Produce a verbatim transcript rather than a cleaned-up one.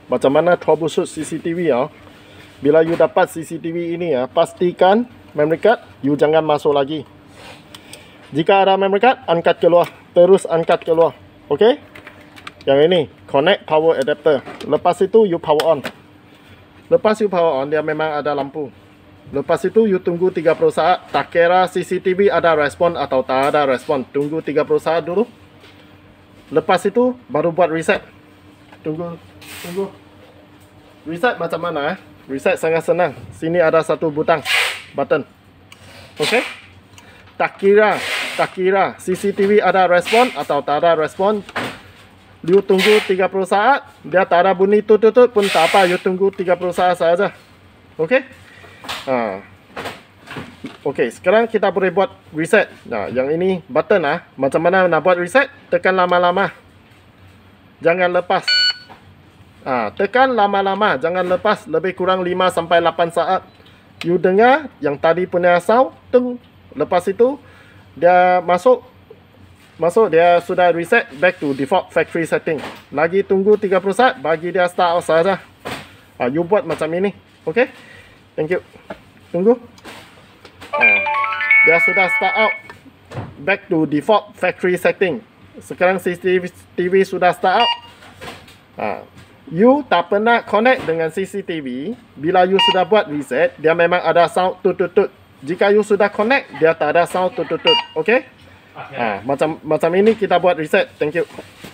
macam mana troubleshoot C C T V ya. Bila you dapat C C T V ini ya, pastikan memory card you jangan masuk lagi. Jika ada memory card, angkat keluar, terus angkat keluar. Okey? Yang ini connect power adapter. Lepas itu you power on. Lepas you power on, dia memang ada lampu. Lepas itu you tunggu tiga puluh saat. Tak kira C C T V ada respon atau tak ada respon, tunggu tiga puluh saat dulu. Lepas itu baru buat reset. Tunggu, tunggu. Reset macam mana eh? Reset sangat senang. Sini ada satu butang, button. Okey? Tak kira, tak kira C C T V ada respon atau tak ada respon, you tunggu tiga puluh saat. Dia tak ada bunyi tut-tut pun tak apa, you tunggu tiga puluh saat saja. Okey? Ha. Okey, sekarang kita boleh buat reset. Nah, yang ini button ah. Macam mana nak buat reset? Tekan lama-lama. Jangan lepas. Ah, tekan lama-lama, jangan lepas. Lebih kurang lima sampai lapan saat. You dengar yang tadi punya sound, tung. Lepas itu dia masuk masuk dia sudah reset back to default factory setting. Lagi tunggu tiga puluh saat, bagi dia start out saja. Ah, you buat macam ini. Okey? Thank you. Tunggu. Ah, dia sudah start out back to default factory setting. Sekarang C C T V sudah start out. Ah, you tak pernah connect dengan C C T V. Bila you sudah buat reset, dia memang ada sound tut-tut-tut. Jika you sudah connect, dia tak ada sound tut-tut-tut. Okey? Okay. Ah, macam macam ini kita buat reset. Thank you.